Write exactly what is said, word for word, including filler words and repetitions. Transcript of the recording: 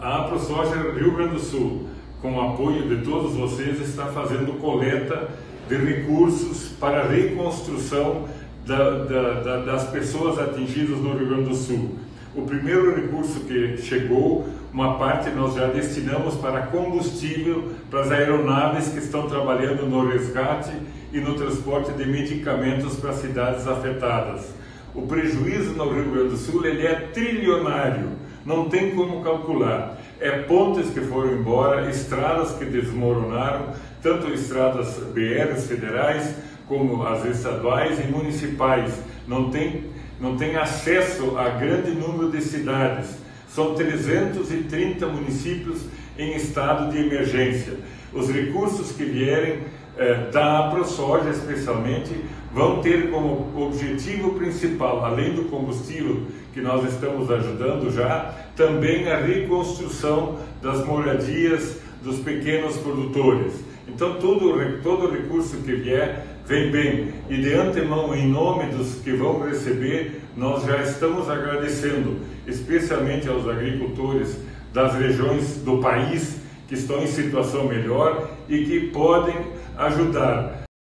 A AproSoja Rio Grande do Sul, com o apoio de todos vocês, está fazendo coleta de recursos para a reconstrução da, da, da, das pessoas atingidas no Rio Grande do Sul. O primeiro recurso que chegou, uma parte nós já destinamos para combustível para as aeronaves que estão trabalhando no resgate e no transporte de medicamentos para as cidades afetadas. O prejuízo no Rio Grande do Sul ele é trilionário, não tem como calcular. É pontes que foram embora, estradas que desmoronaram, tanto estradas B Rs federais como as estaduais e municipais. Não tem, não tem acesso a grande número de cidades. São trezentos e trinta municípios em estado de emergência. Os recursos que vierem eh, da AproSoja, especialmente, vão ter como objetivo principal, além do combustível que nós estamos ajudando já, também a reconstrução das moradias dos pequenos produtores. Então, todo, todo recurso que vier, vem bem. E de antemão, em nome dos que vão receber, nós já estamos agradecendo, especialmente aos agricultores das regiões do país que estão em situação melhor e que podem ajudar.